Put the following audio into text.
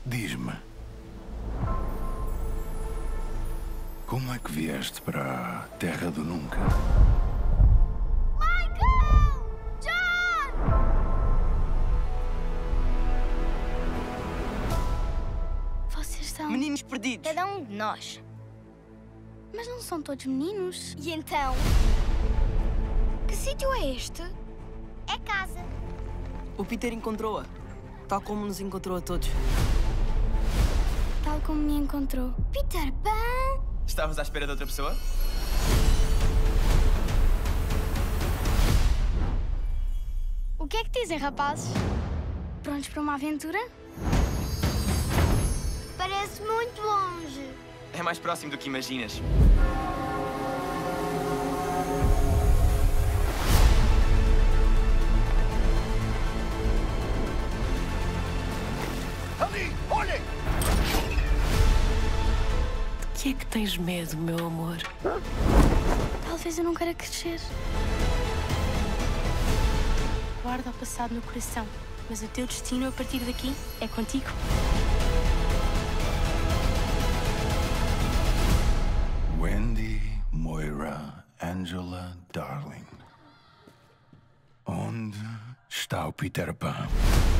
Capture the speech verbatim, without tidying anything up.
Diz-me, como é que vieste para a Terra do Nunca? Michael! John! Vocês são... Meninos perdidos. Cada um de nós. Mas não são todos meninos. E então? Que sítio é este? É casa. O Peter encontrou-a, tal como nos encontrou a todos. Tal como me encontrou. Peter Pan! Estavas à espera de outra pessoa? O que é que dizem, rapazes? Prontos para uma aventura? Parece muito longe. É mais próximo do que imaginas. Ali! Olhem! De que é que tens medo, meu amor? Talvez eu não queira crescer. Guarda o passado no coração, mas o teu destino a partir daqui é contigo. Wendy, Moira, Angela, Darling. Onde está o Peter Pan?